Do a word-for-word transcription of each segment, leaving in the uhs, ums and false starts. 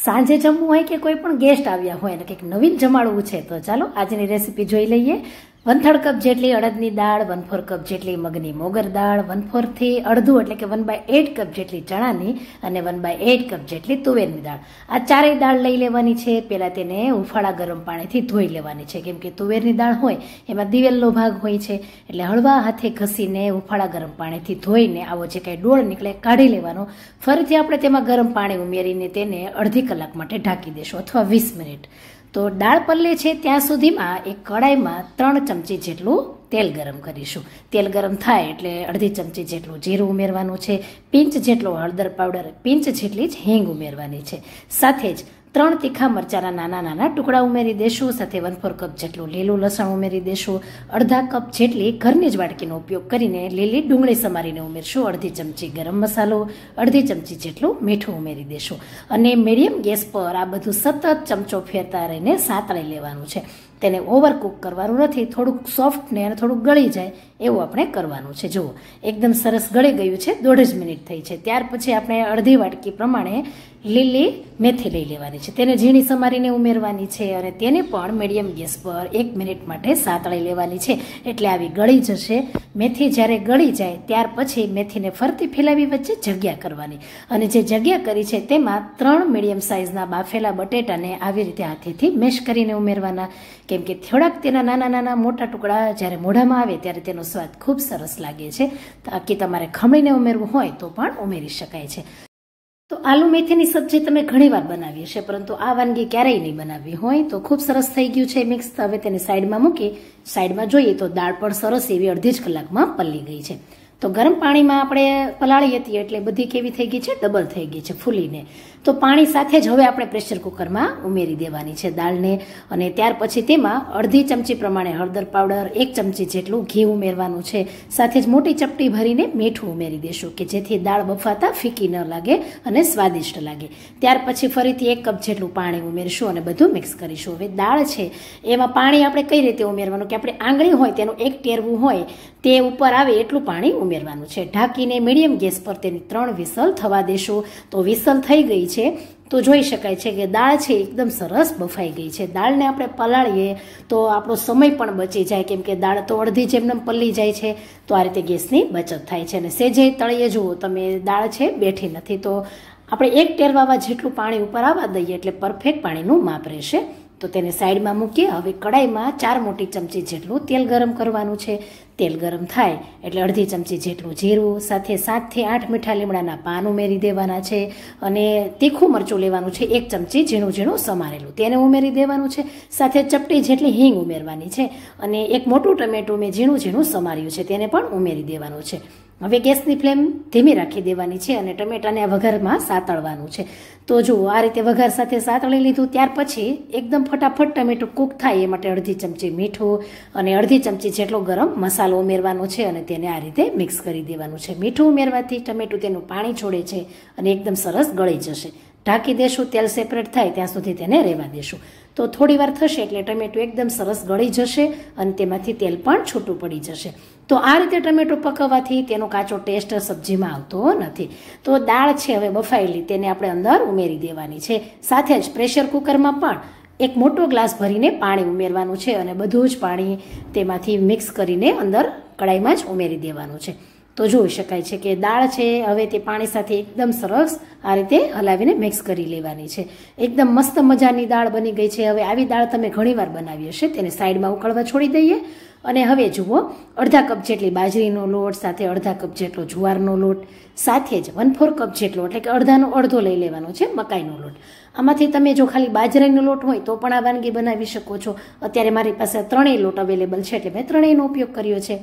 સાંજે જમવું હોય કે કોઈ પણ ગેસ્ટ આવ્યા હોય અને કંઈક નવીન જમાડવું છે તો ચાલો આજની રેસીપી જોઈ લઈએ. વન થર્ડ કપ જેટલી અડદની દાળ, વન ફોર કપ જેટલી મગની મોગર દાળ, વન ફોરથી અડધું એટલે કે વન બાય એટ કપ જેટલી ચણાની અને વન બાય એટ કપ જેટલી તુવેરની દાળ. આ ચારેય દાળ લઈ લેવાની છે. પહેલાં તેને ઉફાળા ગરમ પાણીથી ધોઈ લેવાની છે, કેમ કે તુવેરની દાળ હોય એમાં દિવેલનો ભાગ હોય છે, એટલે હળવા હાથે ઘસીને ઉફાળા ગરમ પાણીથી ધોઈને આવો જે કાંઈ ડોળ નીકળે કાઢી લેવાનો. ફરીથી આપણે તેમાં ગરમ પાણી ઉમેરીને તેને અડધી કલાક માટે ઢાંકી દેશું અથવા વીસ મિનિટ. તો દાળ પલ્લે છે ત્યાં સુધીમાં એક કડાઈમાં ત્રણ ચમચી જેટલું તેલ ગરમ કરીશું. તેલ ગરમ થાય એટલે અડધી ચમચી જેટલું જીરું ઉમેરવાનું છે, પિંચ જેટલો હળદર પાવડર, પિંચ જેટલી જ હિંગ ઉમેરવાની છે. સાથે જ ત્રણ તીખા મરચાના નાના નાના ટુકડા ઉમેરી દેશું. સાથે વન ફોર કપ જેટલું લીલું લસણ ઉમેરી દેશું. અડધા કપ જેટલી ઘરની જ વાટકીનો ઉપયોગ કરીને લીલી ડુંગળી સમારીને ઉમેરશું. અડધી ચમચી ગરમ મસાલો, અડધી ચમચી જેટલું મીઠું ઉમેરી દેશું અને મીડિયમ ગેસ પર આ બધું સતત ચમચો ફેરતા રહીને સાતળી લેવાનું છે. તેને ઓવરકુક કરવાનું નથી, થોડુંક સોફ્ટ ને અને થોડુંક ગળી જાય એવું આપણે કરવાનું છે. જુઓ એકદમ સરસ ગળી ગયું છે, દોઢ જ મિનિટ થઈ છે. ત્યાર પછી આપણે અડધી વાટકી પ્રમાણે લીલી મેથી લઈ લેવાની છે, તેને ઝીણી સમારીને ઉમેરવાની છે અને તેને પણ મીડિયમ ગેસ પર એક મિનિટ માટે સાતળી લેવાની છે, એટલે આવી ગળી જશે. મેથી જ્યારે ગળી જાય ત્યાર પછી મેથીને ફરતી ફેલાવી વચ્ચે જગ્યા કરવાની અને જે જગ્યા કરી છે તેમાં ત્રણ મીડિયમ સાઇઝના બાફેલા બટેટાને આવી રીતે હાથેથી મેશ કરીને ઉમેરવાના, કેમ કે થોડાક તેના નાના નાના મોટા ટુકડા જ્યારે મોઢામાં આવે ત્યારે તેનો સ્વાદ ખૂબ સરસ લાગે છે. બાકી તમારે ખમણીને ઉમેરવું હોય તો પણ ઉમેરી શકાય છે. તો આલુ મેથીની સબ્જી તમે ઘણીવાર બનાવી હશે, પરંતુ આ વાનગી ક્યારેય નહીં બનાવી હોય. તો ખૂબ સરસ થઈ ગયું છે મિક્સ. હવે તેને સાઈડમાં મૂકી સાઈડમાં જોઈએ તો દાળ પણ સરસ એવી અડધી જ કલાકમાં પલળી ગઈ છે. તો ગરમ પાણીમાં આપણે પલાળી હતી એટલે બધી કેવી થઈ ગઈ છે, ડબલ થઈ ગઈ છે ફૂલીને. તો પાણી સાથે જ હવે આપણે પ્રેશર કુકરમાં ઉમેરી દેવાની છે દાળને અને ત્યાર પછી તેમાં અડધી ચમચી પ્રમાણે હળદર પાવડર, એક ચમચી જેટલું ઘી ઉમેરવાનું છે. સાથે જ મોટી ચપટી ભરીને મીઠું ઉમેરી દેશું કે જેથી દાળ બફાતા ફીકી ન લાગે અને સ્વાદિષ્ટ લાગે. ત્યાર પછી ફરીથી એક કપ જેટલું પાણી ઉમેરશું અને બધું મિક્સ કરીશું. હવે દાળ છે એમાં પાણી આપણે કઈ રીતે ઉમેરવાનું કે આપણે આંગળી હોય તેનું એક ટેરવું હોય તે ઉપર આવે એટલું પાણી ઉમેરવાનું છે. ઢાંકીને મીડિયમ ગેસ પર તેની ત્રણ વિસલ થવા દેશું. તો વિસલ થઈ ગઈ છે તો જોઈ શકાય છે કે દાળ છે એકદમ સરસ બફાઈ ગઈ છે. દાળને આપણે પલાળીએ તો આપણો સમય પણ બચી જાય, કેમ કે દાળ તો અડધી જેમને પલળી જાય છે. તો આ રીતે ગેસની બચત થાય છે અને સેજે તળીએ જુઓ તમે દાળ છે બેઠી નથી. તો આપણે એક ટેરવાવા જેટલું પાણી ઉપર આવવા દઈએ એટલે પરફેક્ટ પાણીનું માપ રહેશે. તો તેને સાઈડમાં મૂકીએ. હવે કડાઈમાં ચાર મોટી ચમચી જેટલું તેલ ગરમ કરવાનું છે. તેલ ગરમ થાય એટલે અડધી ચમચી જેટલું જીરું, સાથે સાતથી આઠ મીઠા લીમડાના પાન ઉમેરી દેવાના છે અને તીખું મરચું લેવાનું છે, એક ચમચી ઝીણું ઝીણું સમારેલું તેને ઉમેરી દેવાનું છે. સાથે ચપટી જેટલી હિંગ ઉમેરવાની છે અને એક મોટું ટમેટું મેં ઝીણું ઝીણું સમાર્યું છે તેને પણ ઉમેરી દેવાનું છે. હવે ગેસની ફ્લેમ ધીમી રાખી દેવાની છે અને ટમેટાને આ વઘારમાં સાતળવાનું છે. તો જુઓ આ રીતે વઘાર સાથે સાતળી લીધું. ત્યાર પછી એકદમ ફટાફટ ટમેટું કૂક થાય એ માટે અડધી ચમચી મીઠું અને અડધી ચમચી જેટલો ગરમ મસાલો ઉમેરવાનો છે અને તેને આ રીતે મિક્સ કરી દેવાનું છે. મીઠું ઉમેરવાથી ટમેટું તેનું પાણી છોડે છે અને એકદમ સરસ ગળી જશે. ઢાંકી દેશું, તેલ સેપરેટ થાય ત્યાં સુધી તેને રહેવા દેશું. તો થોડી વાર થશે એટલે ટમેટું એકદમ સરસ ગળી જશે અને તેમાંથી તેલ પણ છૂટું પડી જશે. તો આ રીતે ટમેટું પકવવાથી તેનો કાચો ટેસ્ટ સબ્જીમાં આવતો નથી. તો દાળ છે હવે બફાયેલી તેને આપણે અંદર ઉમેરી દેવાની છે. સાથે જ પ્રેશર કુકરમાં પણ એક મોટો ગ્લાસ ભરીને પાણી ઉમેરવાનું છે અને બધું જ પાણી તેમાંથી મિક્સ કરીને અંદર કડાઈમાં જ ઉમેરી દેવાનું છે. તો જોઈ શકાય છે કે દાળ છે હવે તે પાણી સાથે એકદમ સરસ આ રીતે હલાવીને મિક્સ કરી લેવાની છે. એકદમ મસ્ત મજાની દાળ બની ગઈ છે. હવે આવી દાળ તમે ઘણીવાર બનાવી હશે. તેને સાઈડમાં ઉકળવા છોડી દઈએ અને હવે જુઓ અડધા કપ જેટલી બાજરીનો લોટ, સાથે અડધા કપ જેટલો જુવારનો લોટ, સાથે જ વન ફોર કપ જેટલો એટલે કે અડધાનો અડધો લઈ લેવાનો છે મકાઈનો લોટ. આમાંથી તમે જો ખાલી બાજરાનો લોટ હોય તો પણ આ વાનગી બનાવી શકો છો. અત્યારે મારી પાસે ત્રણેય લોટ અવેલેબલ છે એટલે મેં ત્રણેયનો ઉપયોગ કર્યો છે.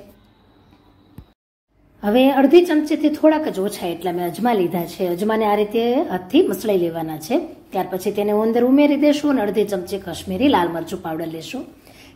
હવે અડધી ચમચીથી થોડાક જ ઓછા એટલા મેં અજમા લીધા છે. અજમાને આ રીતે હાથથી મસળાઈ લેવાના છે. ત્યાર પછી તેને અંદર ઉમેરી દેશું અને અડધી ચમચી કાશ્મીરી લાલ મરચું પાવડર લેશું.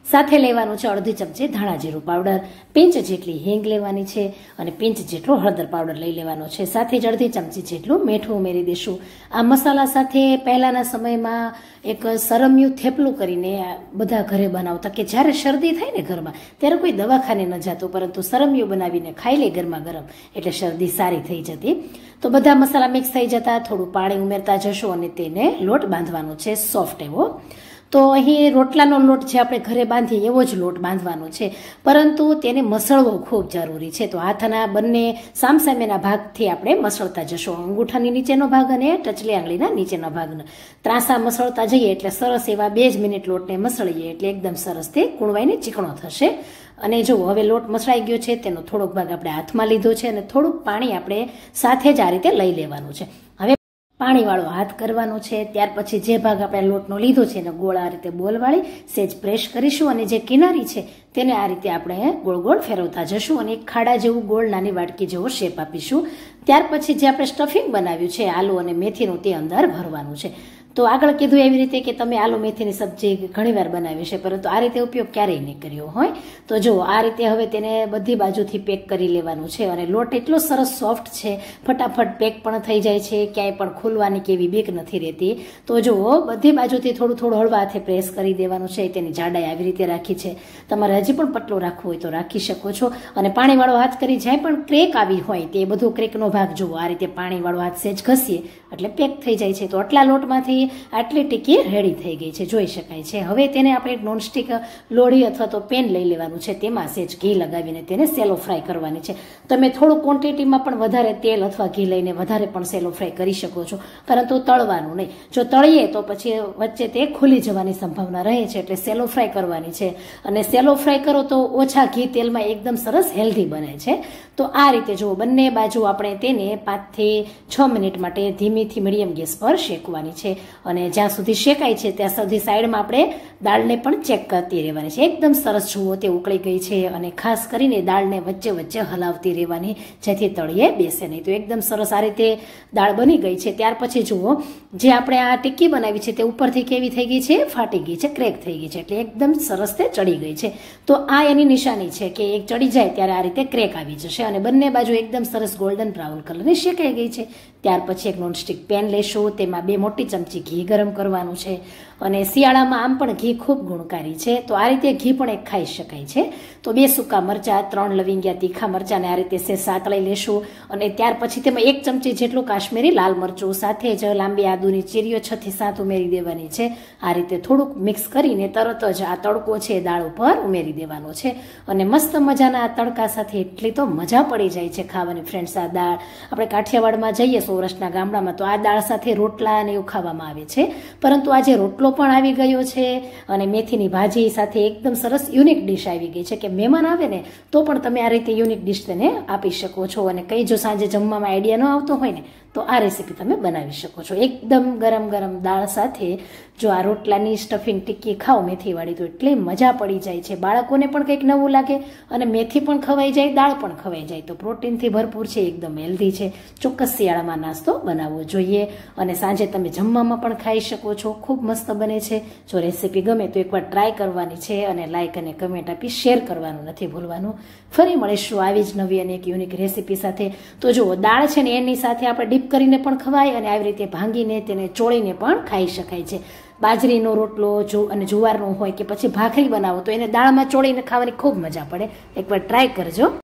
સાથે લેવાનું છે અડધી ચમચી ધાણા જીરું પાવડર, પિંચ જેટલી હિંગ લેવાની છે અને પિંચ જેટલો હળદર પાવડર લઈ લેવાનો છે. સાથે જ અડધી ચમચી જેટલું મીઠું ઉમેરી દેશું. આ મસાલા સાથે પહેલાના સમયમાં એક સરમિયું થેપલું કરીને બધા ઘરે બનાવતા કે જ્યારે શરદી થાય ને ઘરમાં ત્યારે કોઈ દવાખાને ન જતું, પરંતુ સરમિયું બનાવીને ખાઈ લે ગરમા ગરમ એટલે શરદી સારી થઈ જતી. તો બધા મસાલા મિક્સ થઈ જતા થોડું પાણી ઉમેરતા જશો અને તેને લોટ બાંધવાનો છે સોફ્ટ એવો. તો અહીં રોટલાનો લોટ છે આપણે ઘરે બાંધીએ એવો જ લોટ બાંધવાનો છે, પરંતુ તેને મસળવો ખૂબ જરૂરી છે. તો હાથના બંને સામસામેના ભાગથી આપણે મસળતા જશો, અંગૂઠાની નીચેનો ભાગ અને ટચલી આંગળીના નીચેના ભાગનો ત્રાસા મસળતા જઈએ એટલે સરસ એવા બે જ મિનિટ લોટને મસળીએ એટલે એકદમ સરસ તે કૂણવાઈને ચીકણો થશે. અને જો હવે લોટ મસળાઈ ગયો છે તેનો થોડોક ભાગ આપણે હાથમાં લીધો છે અને થોડુંક પાણી આપણે સાથે જ આ રીતે લઈ લેવાનું છે. હવે પાણીવાળો હાથ કરવાનો છે. ત્યાર પછી જે ભાગ આપણે લોટનો લીધો છે એને ગોળ આ રીતે બોલ વાળી સેજ પ્રેસ કરીશું અને જે કિનારી છે તેને આ રીતે આપણે ગોળ ગોળ ફેરવતા જશું અને એક ખાડા જેવું ગોળ નાની વાટકી જેવો શેપ આપીશું. ત્યાર પછી જે આપણે સ્ટફિંગ બનાવ્યું છે આલુ અને મેથીનું તે અંદર ભરવાનું છે. તો આગળ કીધું એવી રીતે કે તમે આલુ મેથીની સબ્જી ઘણીવાર બનાવી છે, પરંતુ આ રીતે ઉપયોગ ક્યારેય નહીં કર્યો હોય. તો જો આ રીતે હવે તેને બધી બાજુથી પેક કરી લેવાનું છે અને લોટ એટલો સરસ સોફ્ટ છે, ફટાફટ પેક પણ થઈ જાય છે, ક્યાંય પણ ખોલવાની કે એવી બીક નથી રહેતી. તો જુઓ બધી બાજુથી થોડું થોડું હળવા હાથે પ્રેસ કરી દેવાનું છે. તેની જાડાઈ આવી રીતે રાખી છે. તમારે હજી પણ પતલો રાખવો હોય તો રાખી શકો છો. અને પાણીવાળો હાથ કરી જ્યાં પણ ક્રેક આવી હોય તે બધો ક્રેકનો ભાગ જુઓ આ રીતે પાણીવાળો હાથ સેજ ઘસીએ એટલે પેક થઈ જાય છે. તો આટલા લોટમાંથી આટલી ટીકી રેડી થઈ ગઈ છે, જોઈ શકાય છે. હવે તેને આપણે નોનસ્ટિક લોઢી અથવા તો પેન લઈ લેવાનું છે, તેમાં સેજ ઘી લગાવીને તેને સેલો ફ્રાય કરવાની છે. તમે થોડું ક્વોન્ટિટીમાં પણ વધારે તેલ અથવા ઘી લઈને વધારે પણ સેલો ફ્રાય કરી શકો છો, પરંતુ તળવાનું નહીં. જો તળીએ તો પછી વચ્ચે તે ખુલી જવાની સંભાવના રહે છે, એટલે સેલો ફ્રાય કરવાની છે. અને સેલો ફ્રાય કરો તો ઓછા ઘી તેલમાં એકદમ સરસ હેલ્ધી બને છે. તો આ રીતે જુઓ બંને બાજુ આપણે તેને પાંચથી છ મિનિટ માટે ધીમીથી મીડિયમ ગેસ પર શેકવાની છે. અને જ્યાં સુધી શેકાય છે ત્યાં સુધી સાઈડમાં આપણે દાળને પણ ચેક કરતી રહેવાની છે. એકદમ સરસ જુઓ તે ઉકળી ગઈ છે અને ખાસ કરીને દાળને વચ્ચે વચ્ચે હલાવતી રહેવાની જેથી તળિયે બેસે નહીં. તો એકદમ સરસ આ રીતે દાળ બની ગઈ છે. ત્યાર પછી જુઓ જે આપણે આ ટિક્કી બનાવી છે તે ઉપરથી કેવી થઈ ગઈ છે, ફાટી ગઈ છે, ક્રેક થઈ ગઈ છે, એટલે એકદમ સરસ તે ચડી ગઈ છે. તો આ એની નિશાની છે કે એક ચડી જાય ત્યારે આ રીતે ક્રેક આવી જશે અને બંને બાજુ એકદમ સરસ ગોલ્ડન બ્રાઉન કલરની શેકાઈ ગઈ છે. ત્યાર પછી એક નોનસ્ટિક પેન લેશું, તેમાં બે મોટી ચમચી ઘી ગરમ કરવાનું છે. અને શિયાળામાં આમ પણ ઘી ખૂબ ગુણકારી છે, તો આ રીતે ઘી પણ એક ખાઈ શકાય છે. તો બે સૂકા મરચા, ત્રણ લવિંગિયા તીખા મરચાને આ રીતે સે સાતળી લેશું અને ત્યાર પછી તેમાં એક ચમચી જેટલું કાશ્મીરી લાલ મરચું સાથે જ લાંબી આદુની ચીરીઓ છ થી સાત ઉમેરી દેવાની છે. આ રીતે થોડુંક મિક્સ કરીને તરત જ આ તડકો છે દાળ ઉપર ઉમેરી દેવાનો છે અને મસ્ત મજાના આ તડકા સાથે એટલી તો મજા પડી જાય છે ખાવાની. ફ્રેન્ડ્સ, આ દાળ આપણે કાઠિયાવાડમાં જઈએ સૌરાષ્ટ્રના ગામડામાં તો આ દાળ સાથે રોટલા અને એવું ખાવામાં આવે છે, પરંતુ આજે રોટલો પણ આવી ગયો છે અને મેથીની ભાજી સાથે એકદમ સરસ યુનિક ડિશ આવી ગઈ છે કે મહેમાન આવે ને તો પણ તમે આ રીતે યુનિક ડિશ તેને આપી શકો છો. અને કઈ જો સાંજે જમવામાં આઈડિયા ન આવતો હોય ને તો આ રેસીપી તમે બનાવી શકો છો. એકદમ ગરમ ગરમ દાળ સાથે જો આ રોટલાની સ્ટફિંગ ટિક્કી ખાઓ મેથીવાળી તો એટલી મજા પડી જાય છે. બાળકોને પણ કંઈક નવું લાગે અને મેથી પણ ખવાઈ જાય, દાળ પણ ખવાઈ જાય. તો પ્રોટીનથી ભરપૂર છે, એકદમ હેલ્ધી છે. ચોક્કસ શિયાળામાં નાસ્તો બનાવવો જોઈએ અને સાંજે તમે જમવામાં પણ ખાઈ શકો છો. ખૂબ મસ્ત બને છે. જો રેસીપી ગમે તો એકવાર ટ્રાય કરવાની છે અને લાઇક અને કમેન્ટ આપી શેર કરવાનું નથી ભૂલવાનું. ફરી મળીશું આવી જ નવી અને એક યુનિક રેસીપી સાથે. તો જુઓ દાળ છે ને એની સાથે આપણે ડીપ કરીને પણ ખવાય અને આવી રીતે ભાંગીને તેને ચોળીને પણ ખાઈ શકાય છે. બાજરીનો રોટલો જો અને જુવારનો હોય કે પછી ભાખરી બનાવો તો એને દાળમાં ચોળીને ખાવાની ખૂબ મજા પડે. એકવાર ટ્રાય કરજો.